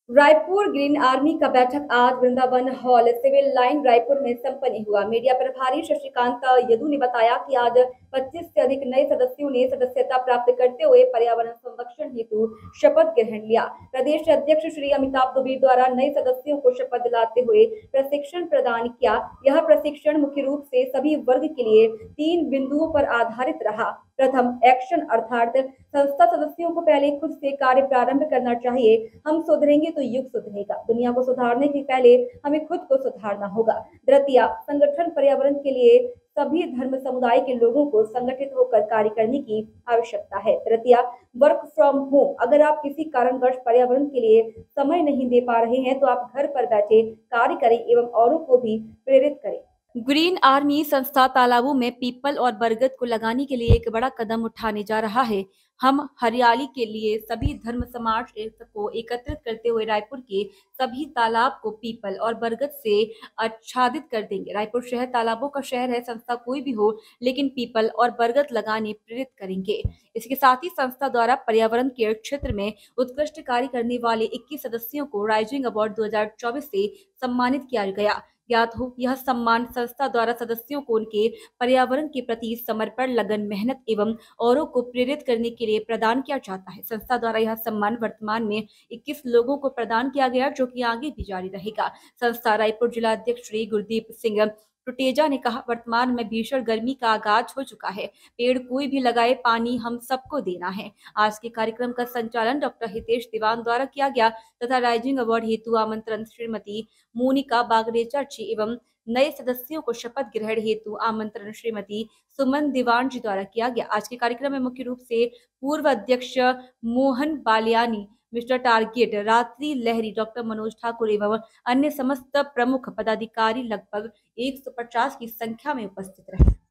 Raipur green army का बैठक आज Vrindavan hall civil line Raipur में संपन्न हुआ। मीडिया प्रभारी शशिकांत यदु ने बताया कि आज 25 से अधिक नए सदस्यों ने सदस्यता प्राप्त करते हुए पर्यावरण संरक्षण हेतु शपथ ग्रहण लिया। प्रदेश अध्यक्ष श्री अमिताभ दुबे द्वारा नए सदस्यों को शपथ दिलाते हुए प्रशिक्षण प्रदान किया। यह प्रशिक्षण मुख्य रूप से सभी वर्ग के लिए 3 बिंदुओं पर आधारित रहा। प्रथम, एक्शन अर्थात संस्था सदस्यों को पहले खुद से कार्य प्रारंभ करना चाहिए। हम सुधरेंगे तो युग सुधरेगा। दुनिया को सुधारने के पहले हमें खुद को सुधारना होगा। द्वितीय, संगठन पर्यावरण के लिए सभी धर्म समुदाय के लोगों को संगठित होकर कार्य करने की आवश्यकता है। तृतीय, वर्क फ्रॉम होम। अगर आप किसी कारणवश पर्यावरण के लिए समय नहीं दे पा रहे हैं तो आप घर पर बैठे कार्य करें एवं औरों को भी प्रेरित करें। ग्रीन आर्मी संस्था तालाबों में पीपल और बरगद को लगाने के लिए एक बड़ा कदम उठाने जा रहा है। हम हरियाली के लिए सभी धर्म समाज को एकत्रित करते हुए रायपुर के सभी तालाब को पीपल और बरगद से आच्छादित कर देंगे। रायपुर शहर तालाबों का शहर है। संस्था कोई भी हो लेकिन पीपल और बरगद लगाने प्रेरित करेंगे। इसके साथ ही संस्था द्वारा पर्यावरण के क्षेत्र में उत्कृष्ट कार्य करने वाले 21 सदस्यों को राइजिंग अवार्ड 2024 से सम्मानित किया गया। ज्ञात हो, यह सम्मान संस्था द्वारा सदस्यों को उनके पर्यावरण के प्रति समर्पण, लगन, मेहनत एवं औरों को प्रेरित करने के लिए प्रदान किया जाता है। संस्था द्वारा यह सम्मान वर्तमान में 21 लोगों को प्रदान किया गया, जो कि आगे भी जारी रहेगा। संस्था रायपुर जिला अध्यक्ष श्री गुरदीप सिंह टुटेजा ने कहा, वर्तमान में भीषण गर्मी का आगाज हो चुका है। पेड़ कोई भी लगाए, पानी हम सबको देना है। आज के कार्यक्रम का संचालन डॉक्टर हितेश दीवान द्वारा किया गया तथा राइजिंग अवार्ड हेतु आमंत्रण श्रीमती मोनिका बागरेचर्ची एवं नए सदस्यों को शपथ ग्रहण हेतु आमंत्रण श्रीमती सुमन दीवान जी द्वारा किया गया। आज के कार्यक्रम में मुख्य रूप से पूर्व अध्यक्ष मोहन बालियानी, मिस्टर टारगेट, रात्रि लहरी, डॉक्टर मनोज ठाकुर एवं अन्य समस्त प्रमुख पदाधिकारी लगभग 150 की संख्या में उपस्थित रहे।